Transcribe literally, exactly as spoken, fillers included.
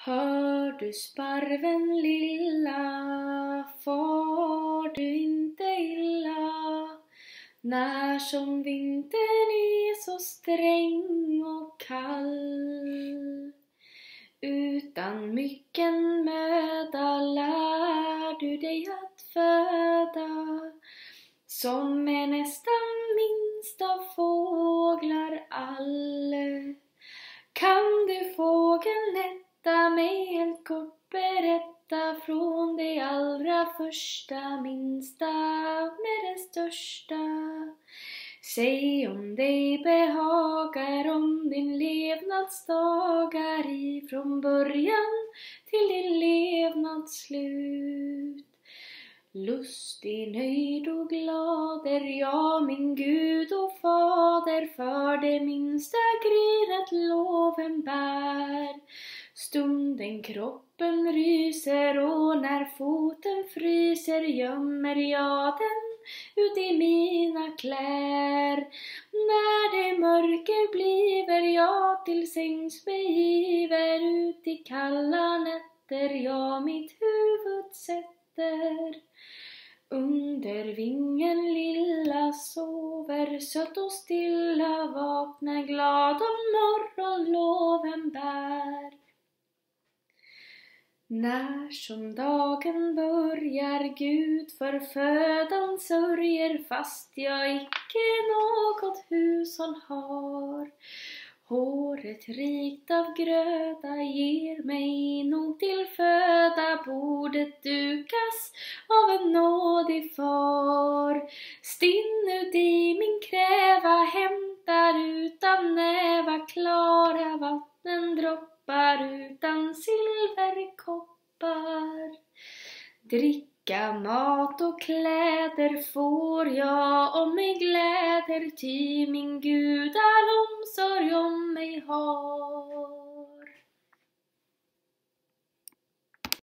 Hör du sparven lilla, far du inte illa, när som vintern är så sträng och kall. Utan mycken möda lär du dig att föda, som är nästan minst av fåglar all. Kan du fågeln nätta mig helt kort berätta, från det allra första minsta med det största? Säg om dig behagar, om din levnadsdagar, ifrån början till din levnads slut. Lustig, nöjd och glad är jag, min Gud och Fader, för det minsta grynet loven bär. Stunden kroppen ryser och när foten fryser, gömmer jag den ut i mina klär. När det mörker bliver jag till sängs begiver, ut i kalla nätter jag mitt huvud sätter. Under vingen lilla sover, sött och stilla vaknar glad om morgonloven bär. När som dagen börjar Gud för födan sörjer, fast jag icke något hushåll har. Håret rikt av gröda ger mig nog till föda, bordet dukas av en nådig far. Stinn ut i min kräva, hämtar utan näva, klara vatten droppar utan silverkoppar. Dricka, mat och kläder får jag om mig gläder, ty min Gud all omsorg om mig har.